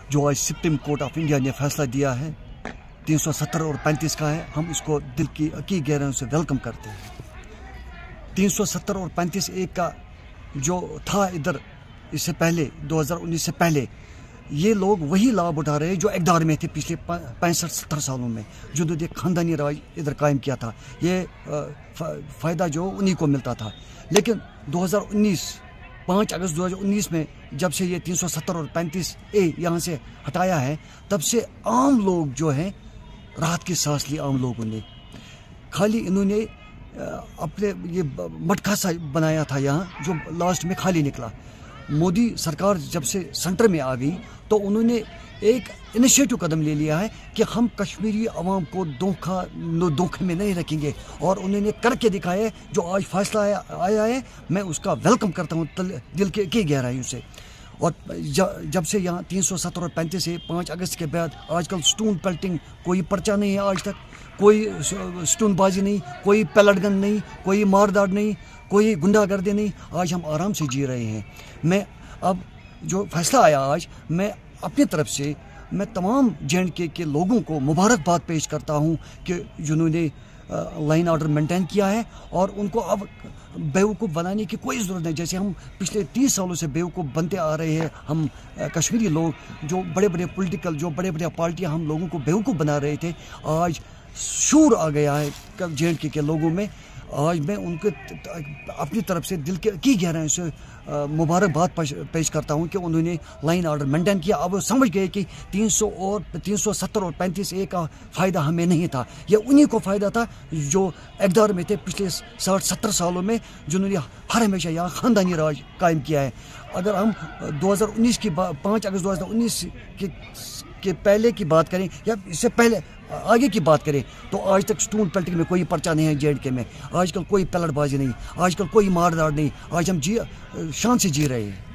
जो आज supreme court of India ने फैसला दिया है 370 और 35 का है, हम इसको दिल की गहराइयों से वेलकम करते हैं। 370 और 35 एक का जो था इधर इससे पहले 2019 से पहले, ये लोग वही लाभ उठा रहे हैं जो इक़्तिदार में थे पिछले 65-70 सालों में, जिन्होंने ख़ानदानी राज इधर कायम किया था। ये फ़ायदा जो उन्हीं को मिलता था। लेकिन 5 अगस्त 2019 में जब से ये 370 और 35A यहाँ से हटाया है, तब से आम लोग जो हैं राहत की सांस ली। आम लोगों ने खाली इन्होंने अपने ये मटका सा बनाया था यहाँ, जो लास्ट में खाली निकला। मोदी सरकार जब से सेंटर में आ गई तो उन्होंने एक इनिशिएटिव कदम ले लिया है कि हम कश्मीरी अवाम को धोखे में नहीं रखेंगे, और उन्होंने करके दिखाया है। जो आज फैसला आया है, मैं उसका वेलकम करता हूँ दिल की गहराइयों से। और जब से यहाँ 370 और 35 से 5 अगस्त के बाद आजकल स्टोन पेल्टिंग कोई पर्चा नहीं है, आज तक कोई स्टोनबाजी नहीं, कोई पैलेट गन नहीं, कोई मारदार नहीं, कोई गुंडागर्दी नहीं। आज हम आराम से जी रहे हैं। मैं अब जो फैसला आया आज, मैं अपनी तरफ से मैं तमाम J&K के लोगों को मुबारकबाद पेश करता हूँ कि जिन्होंने लाइन ऑर्डर मेंटेन किया है, और उनको अब बेवकूफ़ बनाने की कोई ज़रूरत नहीं। जैसे हम पिछले 30 सालों से बेवकूफ़ बनते आ रहे हैं, हम कश्मीरी लोग, जो बड़े बड़े पॉलिटिकल, जो बड़े बड़े पार्टियां हम लोगों को बेवकूफ़ बना रहे थे, आज शूर आ गया है J&K के लोगों में। आज मैं उनके अपनी तरफ से दिल की गहराइयों से मुबारकबाद पेश करता हूं कि उन्होंने लाइन ऑर्डर मेंटेन किया। अब वो समझ गए कि 370 और 35A का फ़ायदा हमें नहीं था, यह उन्हीं को फ़ायदा था जो इक़्तिदार में थे पिछले 60-70 सालों में, जिन्होंने हर हमेशा यहाँ ख़ानदानी राज कायम किया है। अगर हम 2019 की 5 अगस्त 2019 के पहले की बात करें या इससे पहले आगे की बात करें, तो आज तक स्टोन पेल्टिंग में कोई पर्चा नहीं है J&K में। आजकल कोई पैलेटबाजी नहीं, आजकल कोई मारदार नहीं। आज हम शान से जी रहे हैं।